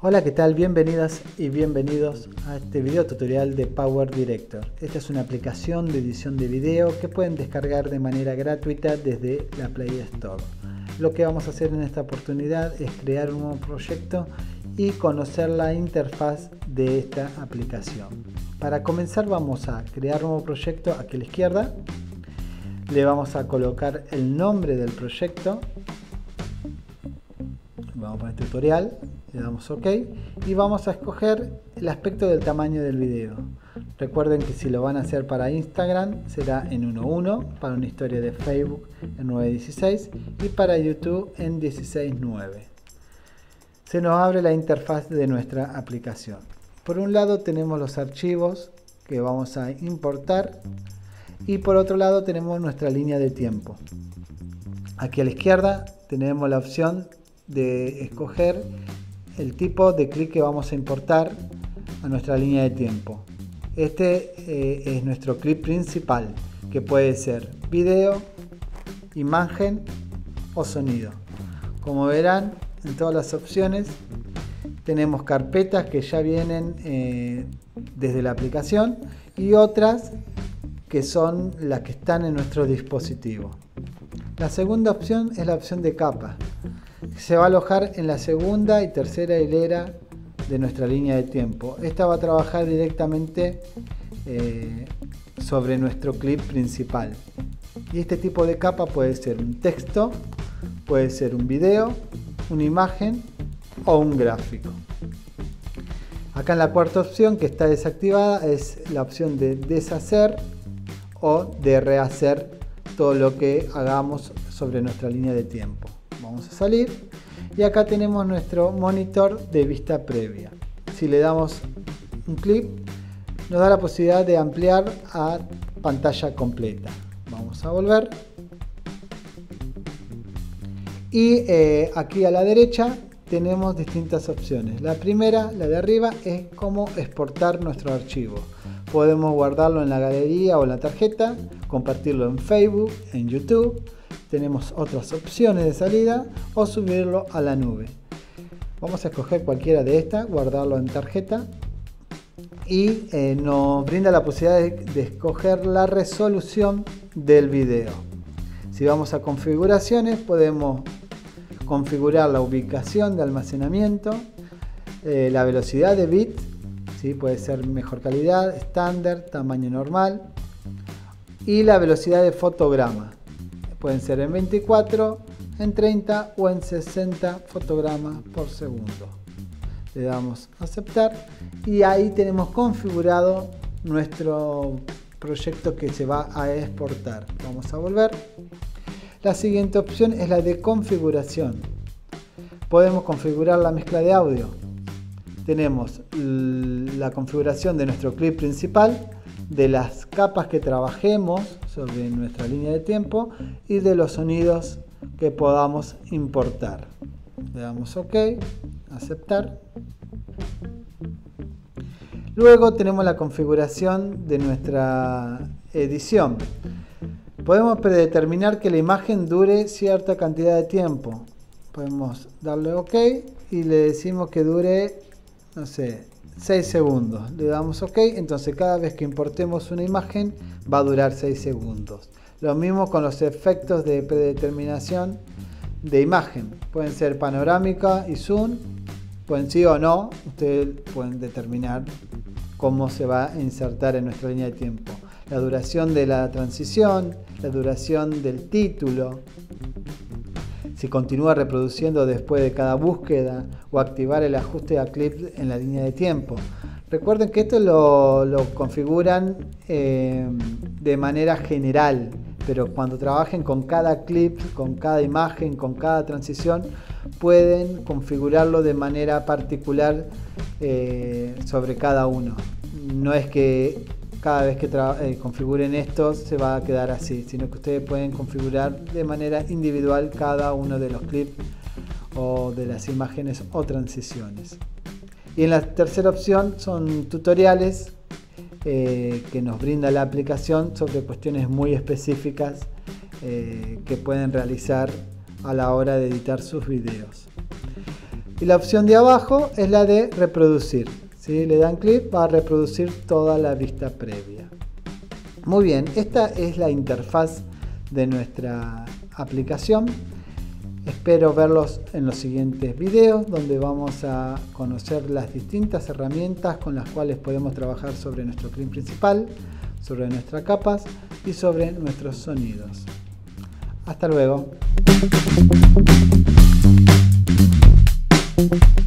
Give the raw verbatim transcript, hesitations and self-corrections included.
Hola, ¿qué tal? Bienvenidas y bienvenidos a este video tutorial de Power Director. Esta es una aplicación de edición de video que pueden descargar de manera gratuita desde la Play Store. Lo que vamos a hacer en esta oportunidad es crear un nuevo proyecto y conocer la interfaz de esta aplicación. Para comenzar vamos a crear un nuevo proyecto aquí a la izquierda. Le vamos a colocar el nombre del proyecto. Vamos a poner tutorial, le damos OK y vamos a escoger el aspecto del tamaño del video. Recuerden que si lo van a hacer para Instagram será en uno uno, para una historia de Facebook en nueve dieciséis y para YouTube en dieciséis nueve. Se nos abre la interfaz de nuestra aplicación. Por un lado tenemos los archivos que vamos a importar y por otro lado tenemos nuestra línea de tiempo. Aquí a la izquierda tenemos la opción de escoger el tipo de clip que vamos a importar a nuestra línea de tiempo. Este eh, es nuestro clip principal, que puede ser video, imagen o sonido. Como verán, en todas las opciones tenemos carpetas que ya vienen eh, desde la aplicación y otras que son las que están en nuestro dispositivo. La segunda opción es la opción de capa. Se va a alojar en la segunda y tercera hilera de nuestra línea de tiempo. Esta va a trabajar directamente eh, sobre nuestro clip principal. Y este tipo de capa puede ser un texto, puede ser un video, una imagen o un gráfico. Acá en la cuarta opción, que está desactivada, es la opción de deshacer o de rehacer todo lo que hagamos sobre nuestra línea de tiempo. Vamos a salir y acá tenemos nuestro monitor de vista previa. Si le damos un clic nos da la posibilidad de ampliar a pantalla completa. Vamos a volver y eh, aquí a la derecha tenemos distintas opciones. La primera, la de arriba, es cómo exportar nuestro archivo. Podemos guardarlo en la galería o en la tarjeta, compartirlo en Facebook, en YouTube. Tenemos otras opciones de salida o subirlo a la nube. Vamos a escoger cualquiera de estas, guardarlo en tarjeta y eh, nos brinda la posibilidad de, de escoger la resolución del video. Si vamos a configuraciones podemos configurar la ubicación de almacenamiento, eh, la velocidad de bit, ¿sí? Puede ser mejor calidad, estándar, tamaño normal y la velocidad de fotograma. Pueden ser en veinticuatro, en treinta o en sesenta fotogramas por segundo. Le damos a aceptar y ahí tenemos configurado nuestro proyecto que se va a exportar. Vamos a volver. La siguiente opción es la de configuración. Podemos configurar la mezcla de audio. Tenemos la configuración de nuestro clip principal, de las capas que trabajemos sobre nuestra línea de tiempo y de los sonidos que podamos importar. Le damos OK, aceptar. Luego tenemos la configuración de nuestra edición. Podemos predeterminar que la imagen dure cierta cantidad de tiempo. Podemos darle OK y le decimos que dure, no sé, seis segundos. Le damos OK, entonces cada vez que importemos una imagen va a durar seis segundos. Lo mismo con los efectos de predeterminación de imagen. Pueden ser panorámica y zoom, pueden sí o no. Ustedes pueden determinar cómo se va a insertar en nuestra línea de tiempo. La duración de la transición, la duración del título, si continúa reproduciendo después de cada búsqueda o activar el ajuste a clip en la línea de tiempo. Recuerden que esto lo, lo configuran eh, de manera general, pero cuando trabajen con cada clip, con cada imagen, con cada transición, pueden configurarlo de manera particular eh, sobre cada uno. No es que cada vez que eh, configuren esto se va a quedar así, sino que ustedes pueden configurar de manera individual cada uno de los clips o de las imágenes o transiciones. Y en la tercera opción son tutoriales eh, que nos brinda la aplicación sobre cuestiones muy específicas eh, que pueden realizar a la hora de editar sus videos. Y la opción de abajo es la de reproducir. Si le dan clic, va a reproducir toda la vista previa. Muy bien, esta es la interfaz de nuestra aplicación. Espero verlos en los siguientes videos, donde vamos a conocer las distintas herramientas con las cuales podemos trabajar sobre nuestro clip principal, sobre nuestras capas y sobre nuestros sonidos. Hasta luego.